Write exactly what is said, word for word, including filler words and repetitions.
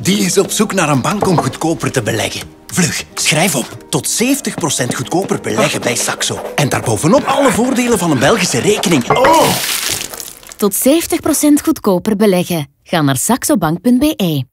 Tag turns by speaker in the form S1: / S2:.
S1: Die is op zoek naar een bank om goedkoper te beleggen. Vlug, schrijf op. Tot zeventig procent goedkoper beleggen bij Saxo. En daarbovenop alle voordelen van een Belgische rekening. Oh!
S2: Tot zeventig procent goedkoper beleggen. Ga naar saxobank punt be.